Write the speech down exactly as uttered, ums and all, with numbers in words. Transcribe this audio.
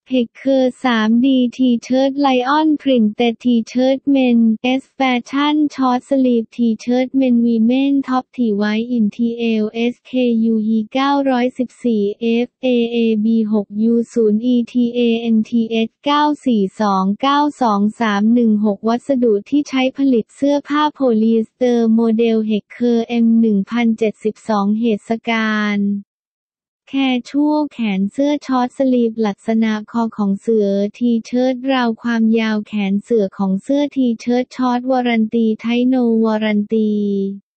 เฮกเคอร์ ทรี ดี T-shirt Lion Printed T-shirt Men S Fashion Short Sleeve T-shirt Men Women Top ที่ไว้ อิน ที แอล เอส เค ยู อี เก้าร้อยสิบสี่ เอฟ เอ เอ บี หก ยู ศูนย์ อี ที เอ เอ็น ที เอส เก้า สี่ สอง เก้า สอง สาม หนึ่ง หก วัสดุที่ใช้ผลิตเสื้อผ้าโพลีเอสเตอร์โมเดลเฮกเคอร์ เอ็ม หนึ่งพันเจ็ดสิบสอง เหตุการณ์แคชวลแขนเสื้อช็อตสลีฟลักษณะคอของเสื้อทีเชิ้ตราวความยาวแขนเสื้อของเสื้อทีเชิ้ตช็อตวารันตีไทโนวารันตี